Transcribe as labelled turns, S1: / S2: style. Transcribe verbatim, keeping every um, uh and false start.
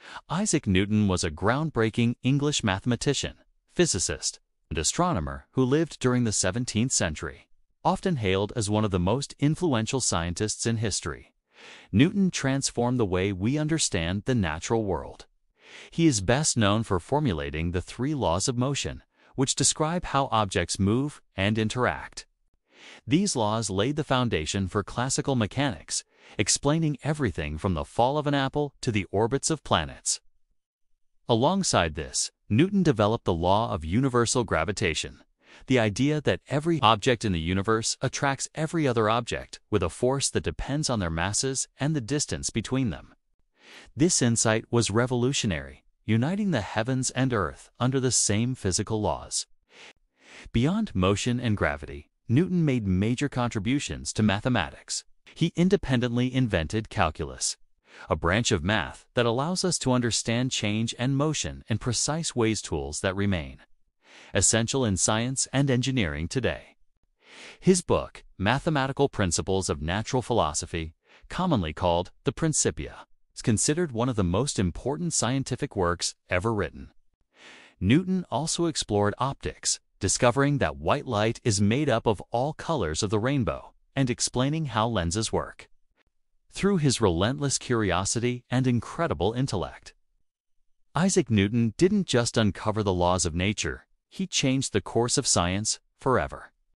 S1: Isaac Newton was a groundbreaking English mathematician, physicist, and astronomer who lived during the seventeenth century. Often hailed as one of the most influential scientists in history, Newton transformed the way we understand the natural world. He is best known for formulating the three laws of motion, which describe how objects move and interact. These laws laid the foundation for classical mechanics, explaining everything from the fall of an apple to the orbits of planets. Alongside this, Newton developed the law of universal gravitation, the idea that every object in the universe attracts every other object with a force that depends on their masses and the distance between them. This insight was revolutionary, uniting the heavens and earth under the same physical laws. Beyond motion and gravity, Newton made major contributions to mathematics. He independently invented calculus, a branch of math that allows us to understand change and motion in precise ways, tools that remain essential in science and engineering today. His book, Mathematical Principles of Natural Philosophy, commonly called the Principia, is considered one of the most important scientific works ever written. Newton also explored optics, discovering that white light is made up of all colors of the rainbow, and explaining how lenses work. Through his relentless curiosity and incredible intellect, Isaac Newton didn't just uncover the laws of nature, he changed the course of science forever.